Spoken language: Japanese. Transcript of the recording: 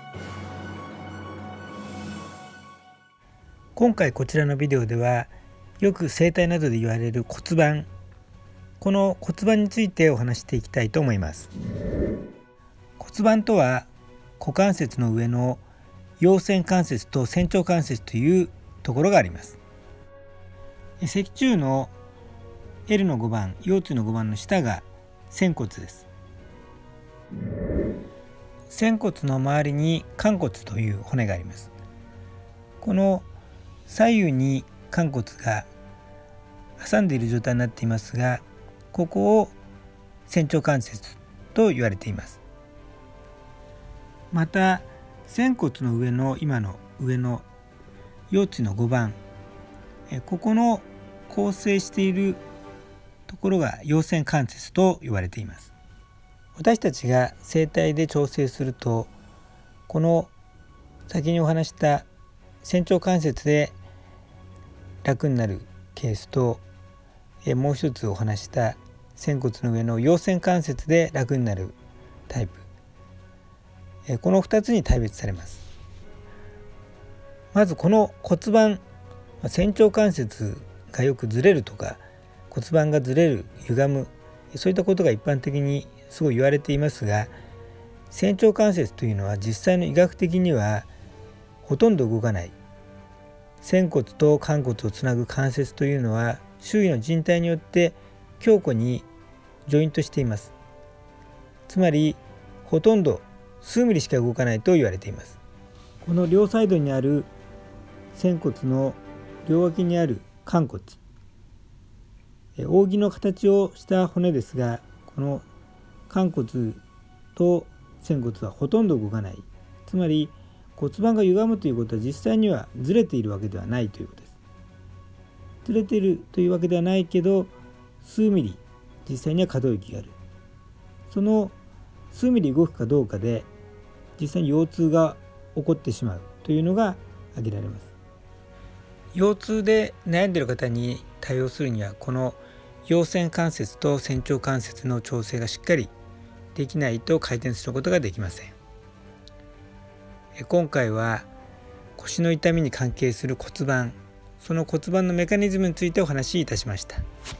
今回こちらのビデオではよく整体などで言われる骨盤、この骨盤についてお話していきたいと思います。骨盤とは股関節の上の腰仙関節と仙腸関節というところがあります。脊柱の L の5番、腰椎の5番の下が仙骨です。仙骨の周りに寛骨という骨があります。この左右に寛骨が挟んでいる状態になっていますが、ここを仙腸関節と言われています。また仙骨の上の今の上の腰椎の5番、ここの構成しているところが腰仙関節と言われています。私たちが整体で調整すると、この先にお話した仙腸関節で楽になるケースと、もう一つお話した仙骨の上の腰仙関節で楽になるタイプ、この2つに大別されます。まずこの骨盤、仙腸関節がよくずれるとか、骨盤がずれる、歪む、そういったことが一般的にすごい言われていますが、仙腸関節というのは実際の医学的にはほとんど動かない。仙骨と寛骨をつなぐ関節というのは周囲の靭帯によって強固にジョイントしています。つまりほとんど数ミリしか動かないと言われています。この両サイドにある仙骨の両脇にある寛骨、扇の形をした骨ですが、この寛骨と仙骨はほとんど動かない。つまり骨盤が歪むということは実際にはずれているわけではないということです。ずれているというわけではないけど、数ミリ実際には可動域がある。その数ミリ動くかどうかで実際に腰痛が起こってしまうというのが挙げられます。腰痛で悩んでいる方に対応するには、この腰仙関節と仙腸関節の調整がしっかりできないと改善することができません。今回は腰の痛みに関係する骨盤、その骨盤のメカニズムについてお話しいたしました。